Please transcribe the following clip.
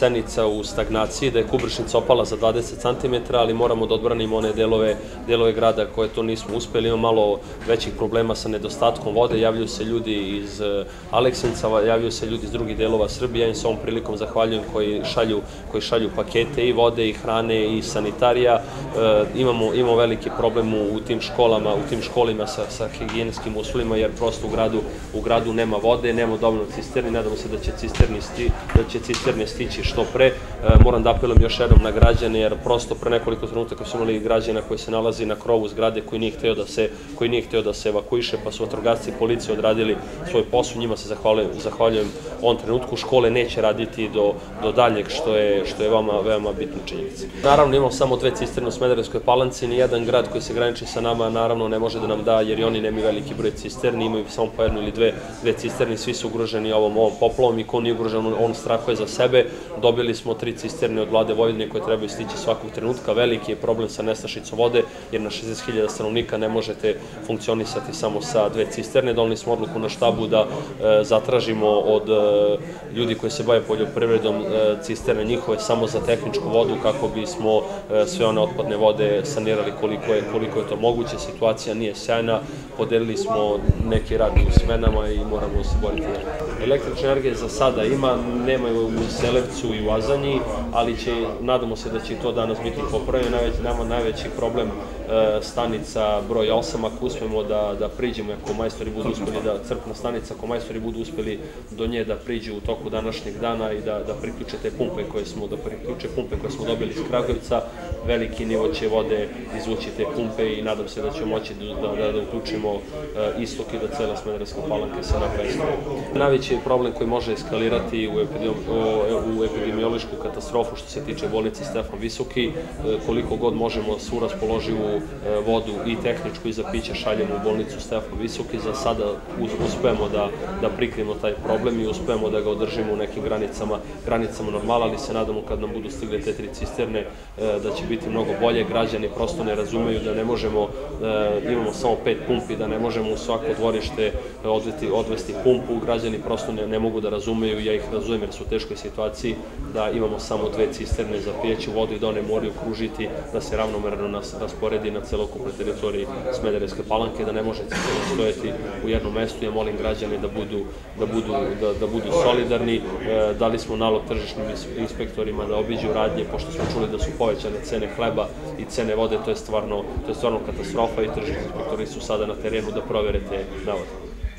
Senica u stagnaciji, da je Kubršnica opala za 20 cm, ali moramo da odbranimo one delove grada koje to nismo uspeli. Imamo malo većih problema sa nedostatkom vode, javljaju se ljudi iz Aleksinca, javljaju se ljudi iz drugih delova Srbije. Ja im se ovom prilikom zahvaljujem koji šalju pakete i vode i hrane i sanitarija. Imamo veliki problem u tim školima sa higijenskim uslovima, jer prosto u gradu nema vode, nema dovoljno cisterni. Nadamo se da će cisterne stići što pre. Moram da apelujem još jednom na građane, jer prosto pre nekoliko trenutaka su imali građana koji se nalazi na krovu zgrade koji nije hteo da se evakuiše, pa su vatrogasci i policija odradili svoj posao. Njima se zahvaljujem u ovom trenutku. Škole neće raditi do daljeg, što je veoma bitna činjenica. Naravno, imamo samo 2 cisterne u Smederevskoj Palanci. Nijedan grad koji se graniči sa nama naravno ne može da nam da, jer i oni nemaju veliki broj cisterni, imaju samo po 1 ili 2 cisterni. Svi su ugroženi ovom poplavom i ko nije ugrožen, on strahuje za sebe. Dobili smo 3 cisterne od vlade Vojvodine koje trebaju stići svakog trenutka. Veliki je problem sa nestašicom vode, jer na 60.000 stanovnika ne možete funkcionisati samo sa 2 cisterne. Doneli smo odluku na štabu da zatražimo od ljudi koji se bave poljoprivredom cisterne njihove samo za tehničku vodu, kako bismo sve one otpadne vode sanirali koliko je to moguće. Situacija nije sjajna, podelili smo neki rad u smenama i moramo se boriti. Električne energije za sada nema u Selevcu i u Azanji, ali nadamo se da će to danas biti popravljeno. Nama najveći problem stanica broj 8, ako uspemo da priđemo, ako majstori budu uspeli crpna stanica, ako majstori budu uspeli do nje da priđu u toku današnjeg dana i da priključe te pumpe koje smo dobili iz Kragujevca, veliki nivo će vode izvući te pumpe i nadam se da ćemo moći da uključimo istok i da cela Smederevska Palanka se napravi. Najveći problem koji može eskalirati u epidemiološku katastrofu što se tiče bolnice Stefan Visoki, koliko god možemo svu raspoloživu vodu i tehničku i za piće šaljemo u bolnicu Stefan Visoki. Za sada uspemo da prikrijemo taj problem i uspemo da ga održimo u nekim granicama normala, ali se nadamo kad nam budu stigle te 3 cisterne da će biti mnogo bolje. Građani prosto ne razumeju da ne možemo, imamo samo 5 pumpi, da ne možemo u svako dvorište odvesti pumpu. Građani prosto ne mogu da razumeju, ja ih razumem jer su u teškoj situaciji, da imamo samo 2 cisterne za pijeću vodu i da one moraju kružiti, da se ravnomerno rasporedi na celokupnoj teritoriji Smederevske Palanke, da ne može cisterna stojati u jednom mestu. Ja molim građane da budu solidarni. Dali smo nalog tržišnim inspektorima da obiđu radnje, pošto smo čuli da su povećane cene hleba i cene vode. To je stvarno katastrofa i tržišni inspektori su sada na terenu da provere te navode.